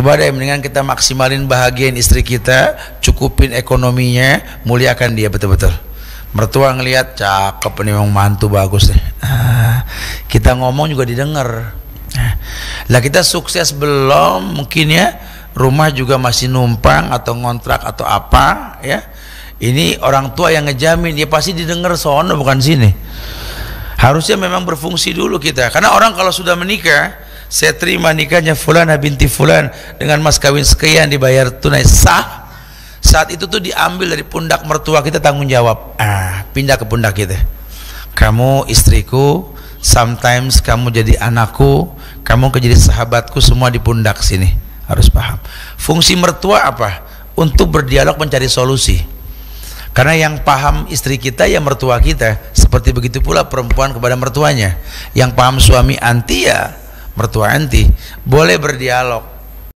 Coba deh, mendingan kita maksimalin bahagian istri kita, cukupin ekonominya, muliakan dia betul-betul. Mertua ngelihat cakep nih, memang mantu bagus deh, kita ngomong juga didengar. Lah kita sukses belum, mungkin ya rumah juga masih numpang atau ngontrak atau apa ya, ini orang tua yang ngejamin, dia pasti didengar sono bukan sini. Harusnya memang berfungsi dulu kita, karena orang kalau sudah menikah, saya terima nikahnya Fulana binti Fulan dengan mas kawin sekian, dibayar tunai sah, saat itu tuh diambil dari pundak mertua kita tanggung jawab, pindah ke pundak kita. Kamu istriku, sometimes kamu jadi anakku, kamu jadi sahabatku, semua di pundak sini. Harus paham fungsi mertua apa, untuk berdialog mencari solusi, karena yang paham istri kita ya mertua kita. Seperti begitu pula perempuan kepada mertuanya, yang paham suami anti ya mertua anti. Boleh berdialog,